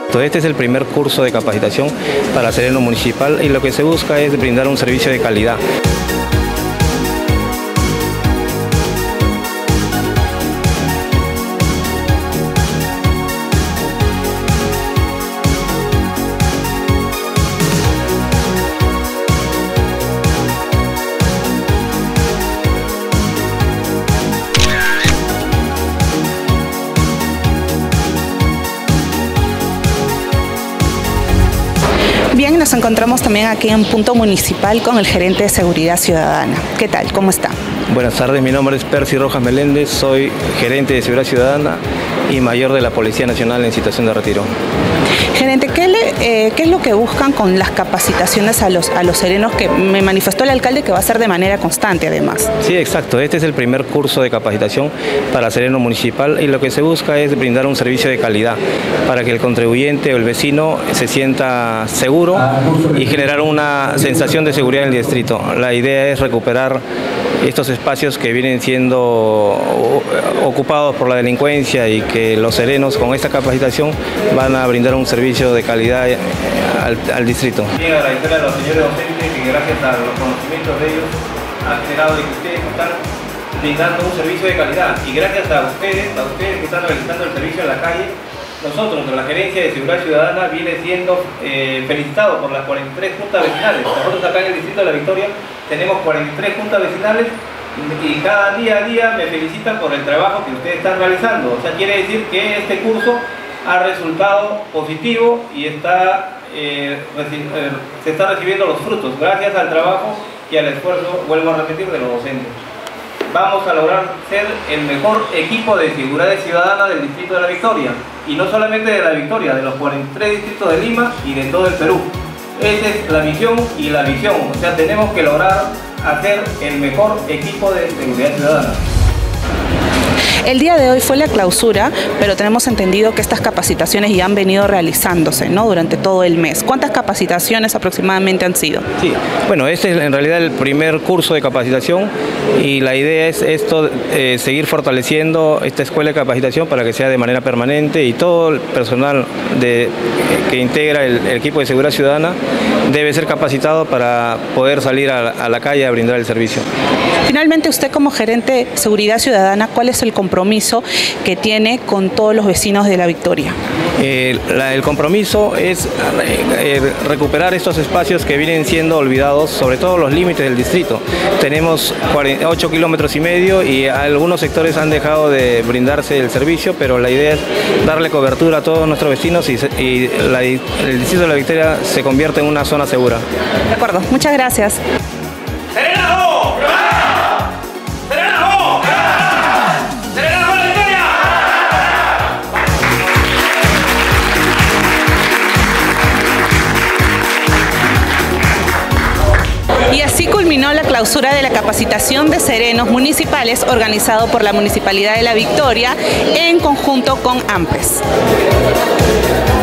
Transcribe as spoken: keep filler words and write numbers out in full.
Este es el primer curso de capacitación para sereno municipal y lo que se busca es brindar un servicio de calidad. Bien, nos encontramos también aquí en Punto Municipal con el gerente de Seguridad Ciudadana. ¿Qué tal? ¿Cómo está? Buenas tardes, mi nombre es Percy Rojas Meléndez, soy gerente de Seguridad Ciudadana y mayor de la Policía Nacional en situación de retiro. Gerente, ¿qué, le, eh, ¿qué es lo que buscan con las capacitaciones a los, a los serenos que me manifestó el alcalde que va a ser de manera constante además? Sí, exacto. Este es el primer curso de capacitación para sereno municipal y lo que se busca es brindar un servicio de calidad para que el contribuyente o el vecino se sienta seguro y generar una sensación de seguridad en el distrito. La idea es recuperar estos espacios que vienen siendo ocupados por la delincuencia y que los serenos con esta capacitación van a brindar un servicio de calidad al, al distrito. Quiero agradecer a los señores docentes que gracias a los conocimientos de ellos han generado de que ustedes están brindando un servicio de calidad y gracias a ustedes, a ustedes que están realizando el servicio en la calle, nosotros, la Gerencia de Seguridad Ciudadana, viene siendo eh, felicitados por las cuarenta y tres juntas vecinales. Nosotros acá en el Distrito de La Victoria tenemos cuarenta y tres juntas vecinales y cada día a día me felicitan por el trabajo que ustedes están realizando. O sea, quiere decir que este curso ha resultado positivo y está, eh, eh, se están recibiendo los frutos gracias al trabajo y al esfuerzo, vuelvo a repetir, de los docentes. Vamos a lograr ser el mejor equipo de seguridad ciudadana del Distrito de La Victoria y no solamente de La Victoria, de los cuarenta y tres distritos de Lima y de todo el Perú. Esa es la misión y la visión, o sea, tenemos que lograr hacer el mejor equipo de seguridad ciudadana. El día de hoy fue la clausura, pero tenemos entendido que estas capacitaciones ya han venido realizándose, ¿no?, durante todo el mes. ¿Cuántas capacitaciones aproximadamente han sido? Sí, bueno, este es en realidad el primer curso de capacitación y la idea es esto, eh, seguir fortaleciendo esta escuela de capacitación para que sea de manera permanente y todo el personal de, que integra el, el equipo de seguridad ciudadana debe ser capacitado para poder salir a, a la calle a brindar el servicio. Finalmente, usted como gerente de Seguridad Ciudadana, ¿cuál es el compromiso que tiene con todos los vecinos de La Victoria? Eh, la, el compromiso es eh, recuperar estos espacios que vienen siendo olvidados, sobre todo los límites del distrito. Tenemos ocho kilómetros y medio y algunos sectores han dejado de brindarse el servicio, pero la idea es darle cobertura a todos nuestros vecinos y, y la, el distrito de La Victoria se convierte en una zona segura. De acuerdo, muchas gracias. Y así culminó la clausura de la capacitación de serenos municipales organizado por la Municipalidad de La Victoria en conjunto con AMPES.